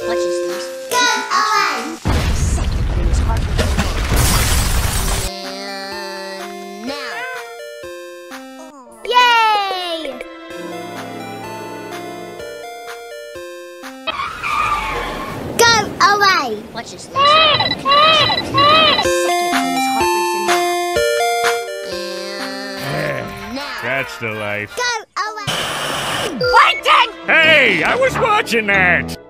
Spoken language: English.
Watch this, please. Go away! And now. Yay! Go away! Watch this, please. That's the life. Go away! Waiting! Hey, I was watching that!